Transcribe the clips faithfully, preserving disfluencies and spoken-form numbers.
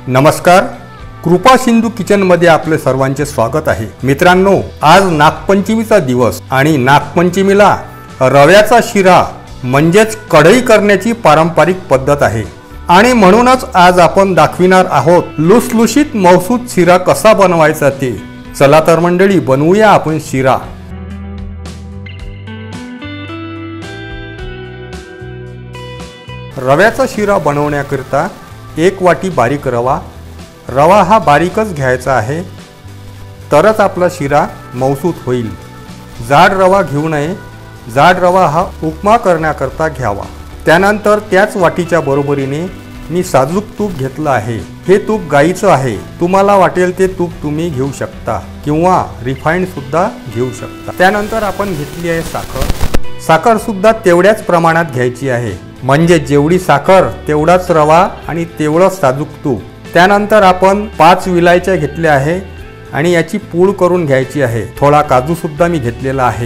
नमस्कार, कृपा सिंधू किचन मध्ये आपले सर्वांचे स्वागत आहे। मित्रांनो, आज नागपंचमीचा दिवस आणि नागपंचमीला रव्याचा शिरा म्हणजेच कढई करण्याची पारंपरिक पद्धत आहे आणि म्हणूनच आज आपण दाखविणार आहोत लुसलुशीत मौसूद शिरा कसा बनवायचा ते। चला तर मंडळी, बनवूया आपण शिरा। रव्याचा शिरा बनवण्याकरिता एक वाटी बारीक रवा रवा हा बारीकच घ्यायचा आहे, तरच आपला शिरा मौसूद होईल। जाड रवा घेऊ नये, जाड रवा हा उपमा करण्याकरता घ्यावा। त्यानंतर त्याच वाटीच्या बरोबरीने मी साजूक तूप घेतलं आहे। हे तूप गाईचं आहे, तुम्हाला वाटेल ते तूप तुम्ही घेऊ शकता किंवा रिफाइंड सुद्धा घेऊ शकता। त्यानंतर आपण घेतली आहे साखर साखर सुद्धा तेवढ्याच प्रमाणात घ्यायची आहे, म्हणजे जेवढी साखर तेवढाच रवा आणि तेवढंच साजूक तूप। त्यानंतर आपण पाच विलायच्या घेतल्या आहे आणि याची पूड करून घ्यायची आहे। थोडा काजू सुद्धा मी घेतलेला आहे।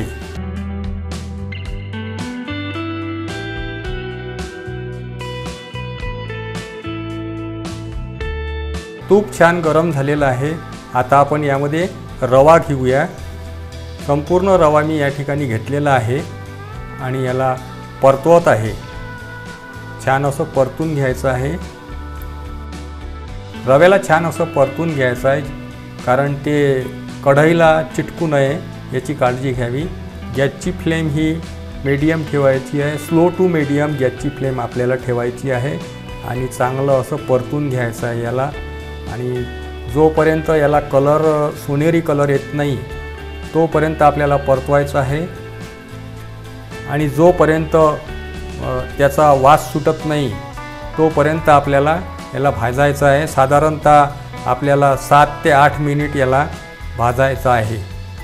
तूप छान गरम झालेलं आहे। आता आपण यामध्ये रवा घेऊया। संपूर्ण रवा मी या ठिकाणी घेतलेला आहे आणि याला परतवत आहे। छान असं परतून घ्यायचं आहे। रव्याला छान असं परतून घ्यायचं आहे, कारण ते कढईला चिटकू नये याची काळजी घ्यावी। गॅसची फ्लेम ही मीडियम ठेवायची आहे, स्लो टू मीडियम गॅसची फ्लेम आपल्याला ठेवायची आहे आणि चांगलं असं परतून घ्यायचं आहे याला। आणि जोपर्यंत याला कलर सोनेरी कलर येत नाही तोपर्यंत आपल्याला परतवायचं आहे आणि जोपर्यंत त्याचा वास सुटत नाही तोपर्यंत आपल्याला याला भाजायचं आहे। साधारणतः आपल्याला सात ते आठ मिनिट याला भाजायचं आहे।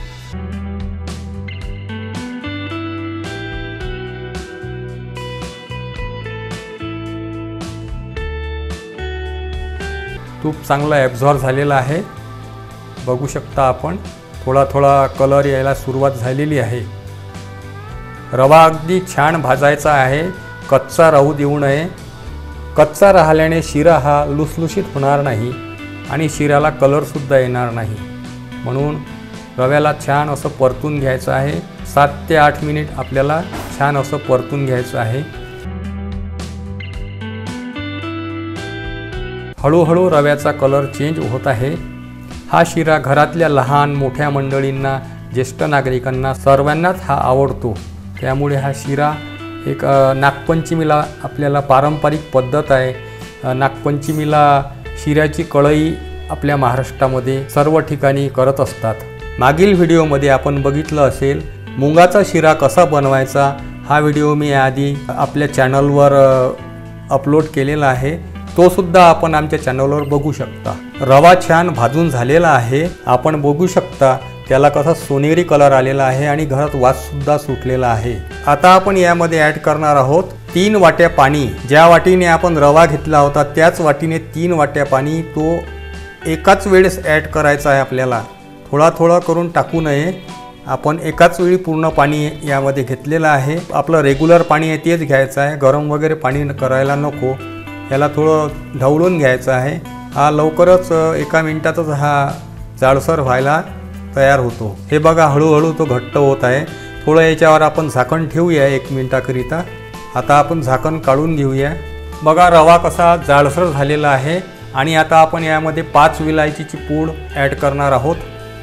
तूप चांगला ॲब्झॉर्ब झालेला आहे, बघू शकता आपण। थोडा थोडा कलर यायला सुरुवात झालेली आहे। रवा अगदी छान भाजायचा आहे, कच्चा राहू देऊ नये। कच्चा राहिल्याने शिरा हा लुसलुशीत होणार नाही आणि शिऱ्याला कलरसुद्धा येणार नाही, म्हणून रव्याला छान असं परतून घ्यायचं आहे। सात ते आठ मिनिट आपल्याला छान असं परतून घ्यायचं आहे। हळूहळू रव्याचा कलर चेंज होत आहे। हा शिरा घरातल्या लहान मोठ्या मंडळींना, ज्येष्ठ नागरिकांना सर्वांनाच हा आवडतो। त्यामुळे हा शिरा एक नागपंचमीला आपल्याला पारंपरिक पद्धत आहे। नागपंचमीला शिऱ्याची कढई आपल्या महाराष्ट्रामध्ये सर्व ठिकाणी करत असतात। मागील व्हिडिओमध्ये आपण बघितलं असेल मुगाचा शिरा कसा बनवायचा, हा व्हिडिओ मी आधी आपल्या चॅनलवर अपलोड केलेला आहे, तो सुद्धा आपण आमच्या चॅनलवर बघू शकता। रवा छान भाजून झालेला आहे, आपण बघू शकता त्याला कसा सोनेरी कलर आलेला आहे आणि घरात वास सुद्धा सुटलेला आहे। आता आपण यामध्ये ॲड करणार आहोत तीन वाट्या पाणी। ज्या वाटीने आपण रवा घेतला होता त्याच वाटीने तीन वाट्या पाणी, तो एकाच वेळेस ॲड करायचा आहे आपल्याला। थोडा थोडा करून टाकू नये, आपण एकाच वेळी पूर्ण पाणी यामध्ये घेतलेलं आहे। आपलं रेग्युलर पाणी आहे तेच घ्यायचं आहे, गरम वगैरे पाणी करायला नको। याला थोडं ढवळून घ्यायचं आहे। हा लवकरच एका मिनिटातच हा जाडसर व्हायला तयार होतो। हे बघा, हळूहळू तो घट्ट होत आहे। थोडं याच्यावर आपण झाकण ठेवूया एक मिनिटाकरिता। आता आपण झाकण काढून घेऊया। बघा, रवा कसा जाडसर झालेला आहे आणि आता आपण यामध्ये पाच विलायचीची पूड ॲड करणार आहोत।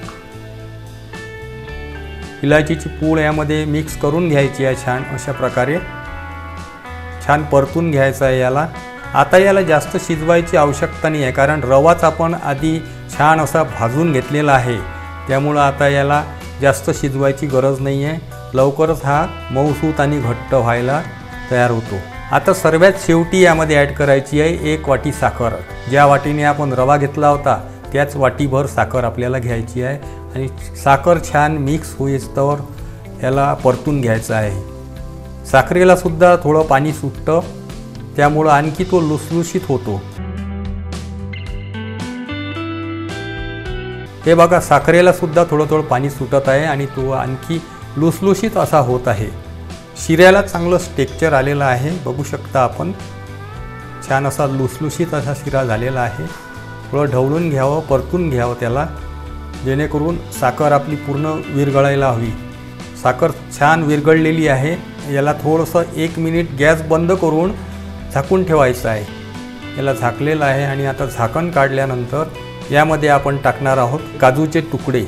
इलायचीची पूड यामध्ये मिक्स करून घ्यायची आहे छान अशा प्रकारे। छान परतून घ्यायचं आहे याला। आता याला जास्त शिजवायची आवश्यकता नाही आहे, कारण रवाच आपण आधी छान असा भाजून घेतलेला आहे। त्यामुळं आता याला जास्त शिजवायची गरज नाही आहे, लवकरच हा मऊसूत आणि घट्ट व्हायला तयार होतो। आता सर्वात शेवटी यामध्ये ॲड करायची आहे एक वाटी साखर। ज्या वाटीने आपण रवा घेतला होता त्याच वाटीभर साखर आपल्याला घ्यायची आहे आणि साखर छान मिक्स होईस्तोवर याला परतून घ्यायचं आहे। साखरेला सुद्धा थोडं पाणी सुटतं, त्यामुळं आणखी तो लुसलुशीत होतो। हे बघा, साखरेला सुद्धा थोडं थोडं पाणी सुटत आहे आणि तो आणखी लुसलुशीत असा होत आहे। शिऱ्याला चांगलं टेक्स्चर आलेलं आहे, बघू शकता आपण। छान असा लुसलुशीत असा शिरा झालेला आहे। थोडं ढवळून घ्यावं, परतून घ्यावं त्याला, जेणेकरून साखर आपली पूर्ण विरघळायला हवी। साखर छान विरघळलेली आहे। याला थोडंसं एक मिनिट गॅस बंद करून झाकून ठेवायचं आहे। याला झाकलेलं आहे आणि आता झाकण काढल्यानंतर यामध्ये आपण टाकणार आहोत काजूचे तुकडे।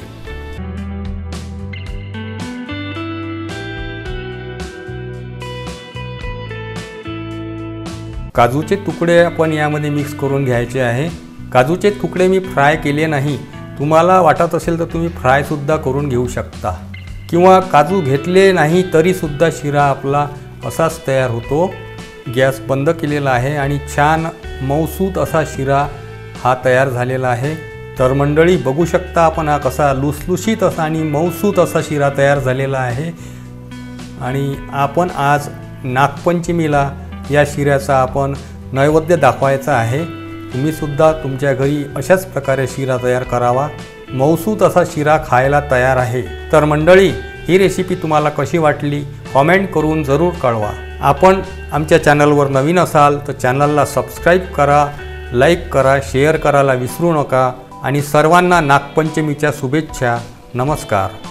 काजूचे तुकडे आपण यामध्ये मिक्स करून घ्यायचे आहे। काजूचे तुकडे मी फ्राय केले नाही, तुम्हाला वाटत असेल तर तुम्ही फ्राय सुद्धा करून घेऊ शकता, किंवा काजू घेतले नाही तरी सुद्धा शिरा आपला असाच तयार होतो। गॅस बंद केलेला आहे आणि छान मऊसूत असा शिरा हा तयार झालेला आहे। तर मंडळी बघू शकता आपण हा कसा लुसलुशीत असा आणि मऊसूत असा शिरा तयार झालेला आहे। आणि आपण आज नागपंचमीला या शिऱ्याचा आपण नैवेद्य दाखवायचा आहे। तुम्ही सुद्धा तुमच्या घरी अशाच प्रकारे शिरा तयार करावा। मऊसूत असा शिरा खायला तयार आहे। तर मंडळी, ही रेसिपी तुम्हाला कशी वाटली कमेंट करून जरूर कळवा। आपण आमच्या चॅनलवर नवीन असाल तर चॅनलला सबस्क्राईब करा, लाईक करा, शेअर करायला विसरू नका आणि सर्वांना नागपंचमीच्या शुभेच्छा। नमस्कार।